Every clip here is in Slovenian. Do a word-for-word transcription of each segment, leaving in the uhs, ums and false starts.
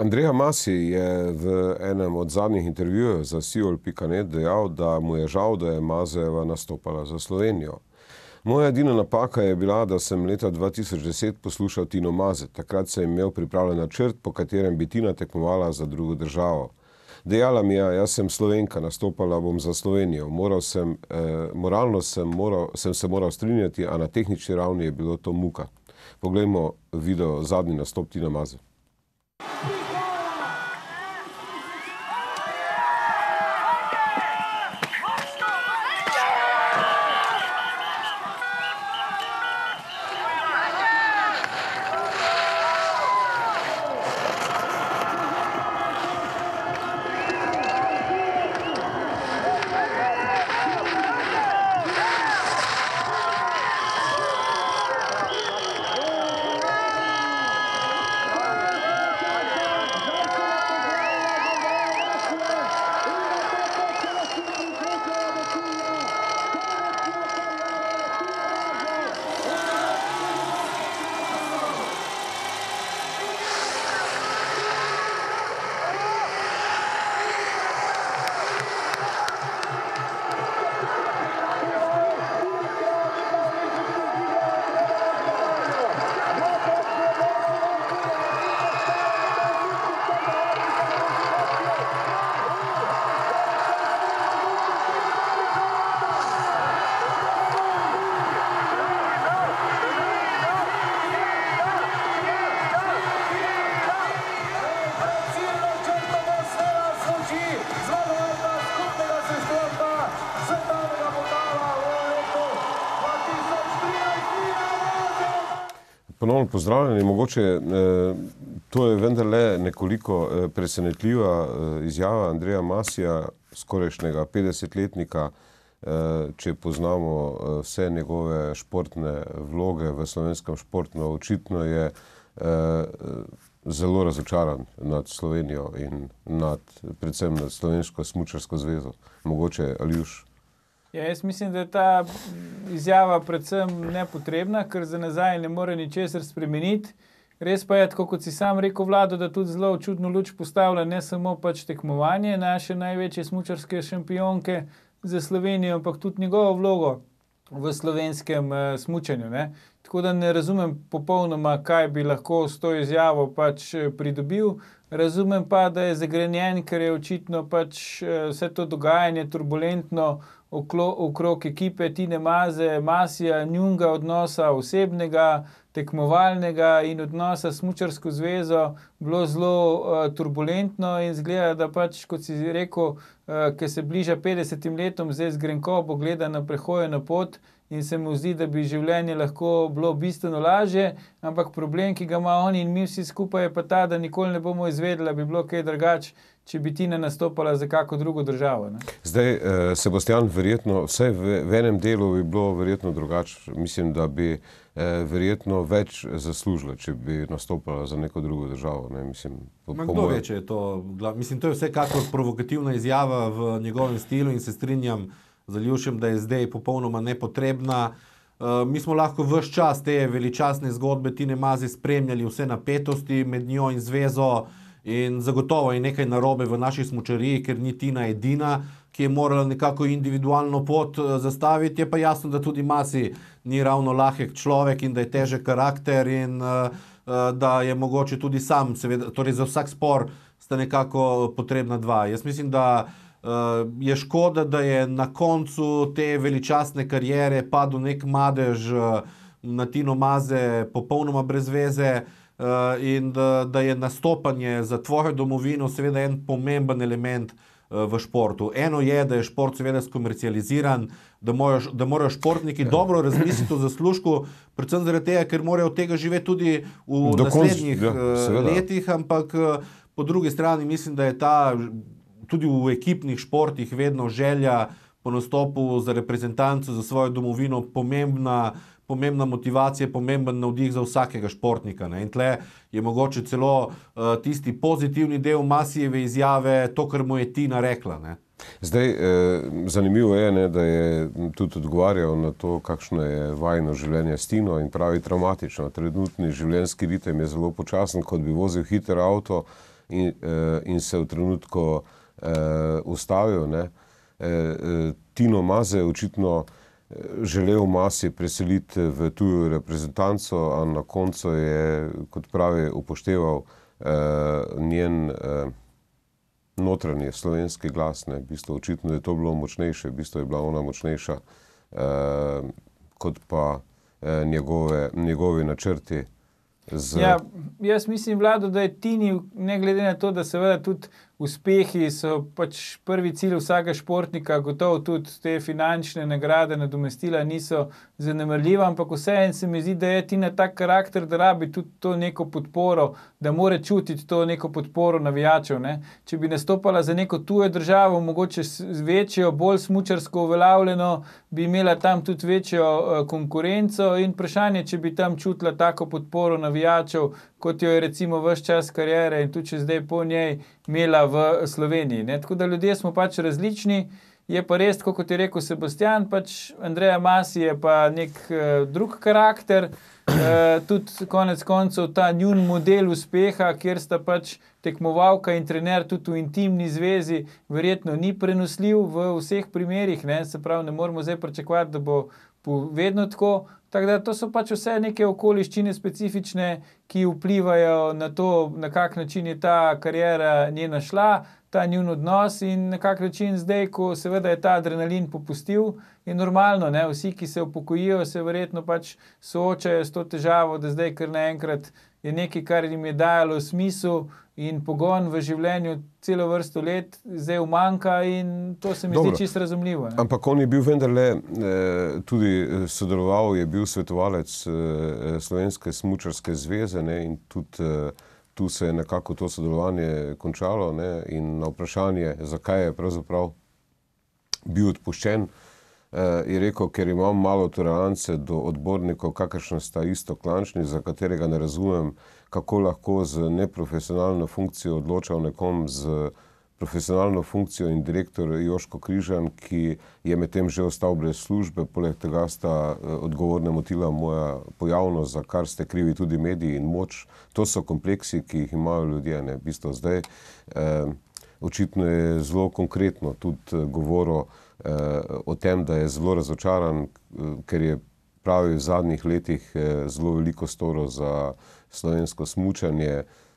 Andrea Masi je v enem od zadnjih intervjujev za Siol pika net dejal, da mu je žal, da je Mazejeva nastopala za Slovenijo. Moja edina napaka je bila, da sem leta dva tisoč deset poslušal Tino Maze. Takrat sem imel pripravljen načrt, po katerem bi Tina tekmovala za drugo državo. Dejala mi je, jaz sem Slovenka, nastopala bom za Slovenijo. Moral sem, eh, moralno sem, moral, sem se moral strinjati, a na tehnični ravni je bilo to muka. Poglejmo video zadnji nastop Tina Maze. Ponovno pozdravljeni. Mogoče eh, to je vendarle nekoliko eh, presenetljiva eh, izjava Andreja Masija, skorajšnjega petdesetletnika, eh, če poznamo eh, vse njegove športne vloge v slovenskem športu. Očitno je eh, zelo razočaran nad Slovenijo in nad, predvsem nad Slovensko smučarsko zvezo. Mogoče Aljuš? Ja, jaz mislim, da je ta izjava predvsem nepotrebna, ker za nazaj ne more ničesar spremeniti. Res pa je, tako kot si sam rekel, Vlado, da tudi zelo čudno luč postavlja ne samo pač tekmovanje naše največje smučarske šampionke za Slovenijo, ampak tudi njegovo vlogo v slovenskem uh, smučanju. Ne? Tako da ne razumem popolnoma, kaj bi lahko s to izjavo pač pridobil. Razumem pa, da je zagrenjen, ker je očitno pač uh, vse to dogajanje turbulentno okrog ekipe Tine Maze, Masija, njunga odnosa osebnega, tekmovalnega in odnosa s smučarsko zvezo bilo zelo uh, turbulentno in izgleda, da pač, kot si rekel, uh, ki se bliža petdesetim letom, zdaj z grenkobo gleda na prehojeno pot in se mu zdi, da bi življenje lahko bilo bistveno lažje, ampak problem, ki ga ima on in mi vsi skupaj, je pa ta, da nikoli ne bomo izvedeli, da bi bilo kaj drugače, če bi Tina nastopala za kako drugo državo. Ne? Zdaj, eh, Sebastian, verjetno, vsaj v, v enem delu bi bilo verjetno drugače. Mislim, da bi eh, verjetno več zaslužila, če bi nastopala za neko drugo državo. Ne? Mislim, po, Ma po kdo mojem... ve, če je to... Mislim, to je vsekakor provokativna izjava v njegovem stilu in se strinjam z Aljušem, da je zdaj popolnoma nepotrebna. Uh, mi smo lahko ves čas te veličastne zgodbe Tine Maze spremljali vse napetosti med njo in zvezo in zagotovo je nekaj narobe v naši smučariji, ker ni Tina edina, ki je morala nekako individualno pot uh, zastaviti. Je pa jasno, da tudi Masi ni ravno lahek človek in da je težek karakter in uh, uh, da je mogoče tudi sam, seveda, torej za vsak spor sta nekako potrebna dva. Jaz mislim, da Uh, je škoda, da je na koncu te veličastne kariere padel nek madež uh, na Tino Maze popolnoma brez veze uh, in da, da je nastopanje za tvojo domovino seveda en pomemben element uh, v športu. Eno je, da je šport seveda skomercializiran, da morajo, da morajo športniki dobro razmisliti o zaslužku, predvsem zaradi tega, ker morajo od tega živeti tudi v Do naslednjih konc, ja, uh, letih, ampak uh, po drugi strani mislim, da je ta tudi v ekipnih športih vedno želja po nastopu za reprezentanco, za svojo domovino pomembna, pomembna motivacija, pomemben navdih za vsakega športnika. Ne? In tle je mogoče celo uh, tisti pozitivni del Masijeve izjave, to, kar mu je Tina rekla. Ne? Zdaj, eh, zanimivo je, ne, da je tudi odgovarjal na to, kakšno je vajno življenje s Tino in pravi travmatično. Trenutni življenjski ritem je zelo počasen, kot bi vozil hiter avto in, in se v trenutku ustavil. Ne. Tino Maze je očitno želel Masi preseliti v tujo reprezentanco, a na koncu je, kot pravi, upošteval njen notranji slovenski glas. Ne. V bistvu očitno je to bilo močnejše, v bistvu je bila ona močnejša kot pa njegove, njegovi načrti. Z... Ja, jaz mislim, Vlado, da je Tini, ne glede na to, da seveda tudi uspehi so pač prvi cilj vsakega športnika, gotovo tudi te finančne nagrade, nadomestila niso zanemarljiva, ampak vseeno se mi zdi, da je Tina tak karakter, da rabi tudi to neko podporo, da more čutiti to neko podporo navijačev. Ne? Če bi nastopala za neko tujo državo, mogoče z večjo, bolj smučarsko uveljavljeno, bi imela tam tudi večjo uh, konkurenco in vprašanje, če bi tam čutila tako podporo navijačev, kot jo je recimo ves čas karijere in tudi če zdaj po njej imela v Sloveniji. Ne? Tako da ljudje smo pač različni, je pa res, kot je rekel Sebastian, pač Andreja Masi je pa nek uh, drug karakter, uh, tudi konec koncev ta njun model uspeha, kjer sta pač tekmovalka in trener tudi v intimni zvezi, verjetno ni prenosljiv v vseh primerih, ne? Se pravi, ne moramo zdaj pričakovati, da bo vedno tako. Tako da to so pač vse neke okoliščine specifične, ki vplivajo na to, na kak način je ta karijera njena šla, ta njun odnos in na kak način zdaj, ko seveda je ta adrenalin popustil, je normalno, ne, vsi, ki se upokojijo, se verjetno pač soočajo s to težavo, da zdaj kar naenkrat je nekaj, kar jim je dajalo smisel in pogon v življenju celo vrsto let, zdaj umanjka in to se mi Dobro. Zdi čisto razumljivo. Ne? Ampak on je bil vendarle, eh, tudi sodeloval, je bil svetovalec eh, Slovenske smučarske zveze, ne, in tudi eh, tu se je nekako to sodelovanje končalo, ne, in na vprašanje, zakaj je pravzaprav bil odpuščen, eh, je rekel, ker imam malo tolerance do odbornikov, kakršne sta Iztok Klančnik, za katerega ne razumem, kako lahko z neprofesionalno funkcijo odločal nekom z profesionalno funkcijo in direktor Joško Križan, ki je medtem že ostal brez službe, poleg tega sta odgovorne motila moja pojavnost, za kar ste krivi tudi mediji in moč. To so kompleksi, ki jih imajo ljudje, ne, v bistvu zdaj. Eh, očitno je zelo konkretno tudi govoril eh, o tem, da je zelo razočaran, eh, ker je pravi v zadnjih letih eh, zelo veliko storil za slovensko smučanje,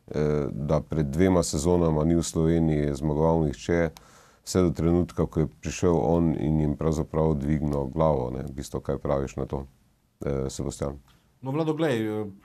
da pred dvema sezonama ni v Sloveniji zmagoval nihče, vse do trenutka, ko je prišel on in jim pravzaprav dvignil glavo. Ne, v bistvu, kaj praviš na to, Sebastian? No, Vlado, glej,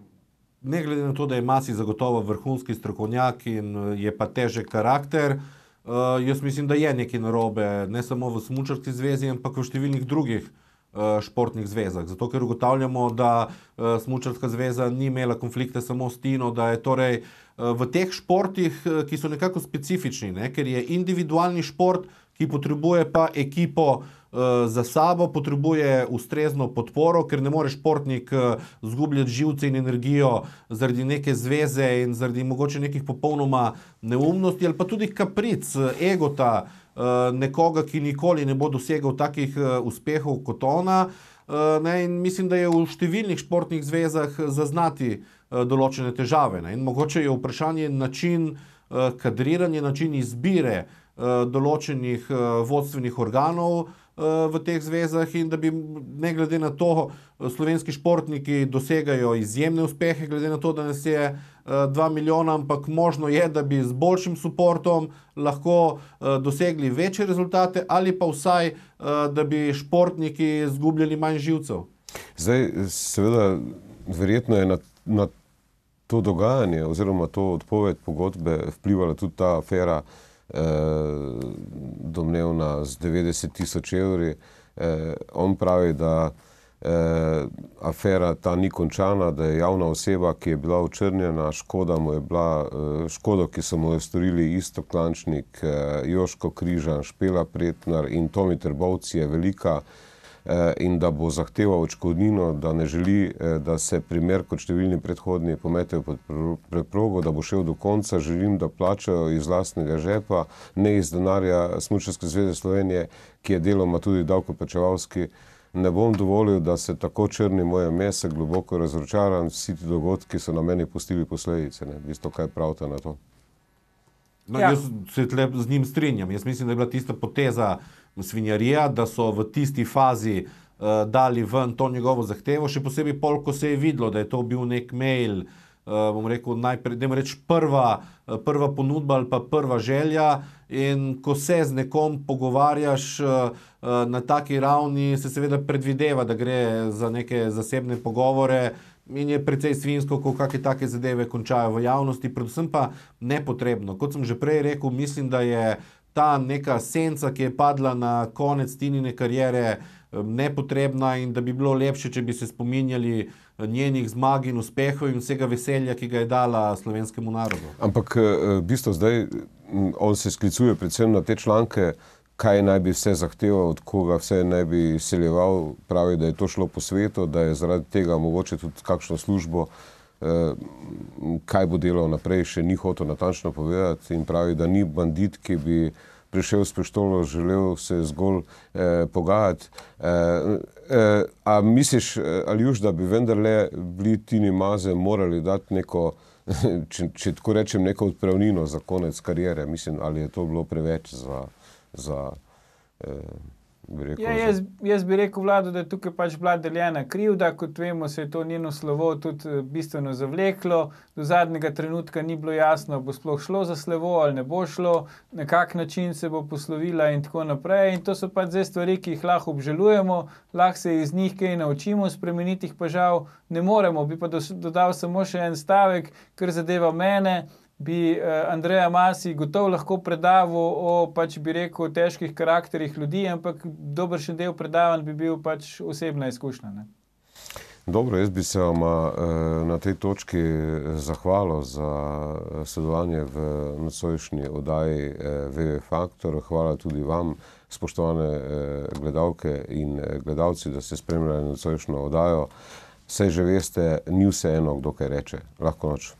ne glede na to, da je Masi zagotovo vrhunski strokovnjak in je pa težek karakter, jaz mislim, da je nekaj narobe, ne samo v smučarski zvezi, ampak v številnih drugih športnih zvezah. Zato, ker ugotavljamo, da smučarska zveza ni imela konflikte samo s Tino, da je torej v teh športih, ki so nekako specifični, ne? Ker je individualni šport, ki potrebuje pa ekipo za sabo, potrebuje ustrezno podporo, ker ne more športnik zgubljati živce in energijo zaradi neke zveze in zaradi mogoče nekih popolnoma neumnosti ali pa tudi kapric, egota, nekoga, ki nikoli ne bo dosegal takih uspehov kot ona. Ne, in mislim, da je v številnih športnih zvezah zaznati določene težave. Ne. In mogoče je vprašanje način kadriranja, način izbire določenih vodstvenih organov v teh zvezah in da bi ne glede na to slovenski športniki dosegajo izjemne uspehe, glede na to, da nas je dva milijona, ampak možno je, da bi z boljšim suportom lahko dosegli večje rezultate ali pa vsaj, da bi športniki zgubljali manj živcev. Zdaj, seveda, verjetno je na, na to dogajanje oziroma to odpoved pogodbe vplivala tudi ta afera Eh, domnevna z devetdeset tisoč evri. Eh, on pravi, da eh, afera ta ni končana, da je javna oseba, ki je bila očrnjena, škoda mu je bila, eh, škodo, ki so mu jo storili Iztok Klančnik, eh, Joško Križan, Špela Pretnar in Tomi Trbovci, je velika eh, in da bo zahteval odškodnino, da ne želi, eh, da se primer kot številni predhodni pometejo pod preprogo, da bo šel do konca. Želim, da plačajo iz lastnega žepa, ne iz denarja Smučarske zveze Slovenije, ki je deloma tudi davkoplačevalski. Ne bom dovolil, da se tako črni moje mese, globoko razočaran, vsi ti dogodki so na meni pustili posledice. Ne? V bistvu, kaj pravite na to? No, Ja. jaz se tle z njim strinjam. Jaz mislim, da je bila tista poteza svinjarija, da so v tisti fazi uh, dali ven to njegovo zahtevo, še posebej pol, ko se je videlo, da je to bil nek mail, uh, bom rekel, najprej, dajmo reči, prva, uh, prva ponudba ali pa prva želja, in ko se z nekom pogovarjaš uh, uh, na taki ravni, se seveda predvideva, da gre za neke zasebne pogovore, in je precej svinsko, ko kakšne take zadeve končajo v javnosti, predvsem pa nepotrebno. Kot sem že prej rekel, mislim, da je ta neka senca, ki je padla na konec Tinine kariere, nepotrebna in da bi bilo lepše, če bi se spominjali njenih zmag in uspehov in vsega veselja, ki ga je dala slovenskemu narodu. Ampak v bistvu zdaj on se sklicuje predvsem na te članke, kaj naj bi vse zahteval, od koga vse naj bi izseljeval, pravi, da je to šlo po svetu, da je zaradi tega mogoče tudi kakšno službo, eh, kaj bo delal naprej, še ni hotel natančno povedati in pravi, da ni bandit, ki bi prišel s pištolo, želel se zgolj eh, pogajati. Eh, eh, a misliš, Aljuš, da bi vendarle bili Tini Maze morali dati neko, če, če tako rečem, neko odpravnino za konec kariere? Mislim, ali je to bilo preveč za za, eh, bi rekel, Ja, jaz, jaz bi rekel, Vlado, da je tukaj pač bila deljena krivda, kot vemo, se je to njeno slovo tudi bistveno zavleklo, do zadnjega trenutka ni bilo jasno, bo sploh šlo za slovo ali ne bo šlo, na kak način se bo poslovila in tako naprej, in to so pač zdaj stvari, ki jih lahko obžalujemo, lahko se iz njih kaj naučimo, spremeniti jih pa žal ne moremo. Bi pa dodal samo še en stavek, kar zadeva mene, bi uh, Andreja Masi gotovo lahko predaval o, pač bi rekel, težkih karakterih ljudi, ampak dobršen del predavanj bi bil pač osebna izkušnja. Ne? Dobro, jaz bi se vam uh, na tej točki zahvalil za sodelovanje v nocojšnji oddaji uh, V V Faktor. Hvala tudi vam, spoštovane uh, gledalke in uh, gledalci, da ste spremljali nocojšnjo oddajo. Saj že veste, ni vseeno, kdo kaj reče. Lahko noč.